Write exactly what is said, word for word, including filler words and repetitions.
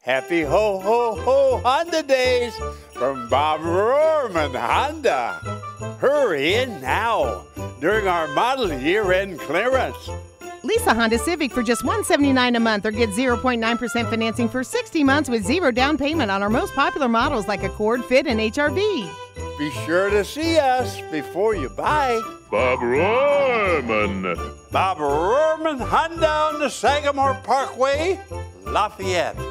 Happy ho ho ho Honda days from Bob Rohrman Honda. Hurry in now during our model year-end clearance. Lease a Honda Civic for just one hundred seventy-nine dollars a month or get zero point nine percent financing for sixty months with zero down payment on our most popular models like Accord, Fit, and H R V. Be sure to see us before you buy. Bob Rohrman. Bob Rohrman Honda on the Sagamore Parkway, Lafayette.